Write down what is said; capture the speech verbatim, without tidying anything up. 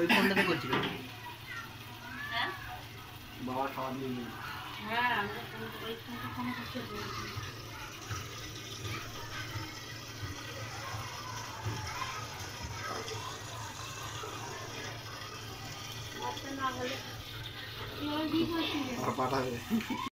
ওই ফোনটাতে করছিল হ্যাঁ বাবা খাওয়া দিয়ে নিয়ে হ্যাঁ আমরা ফোন ওই ফোনটা ফোন করতে বলছি বাচ্চা না হলে কি ওই কি করছিস আর পাঠাবে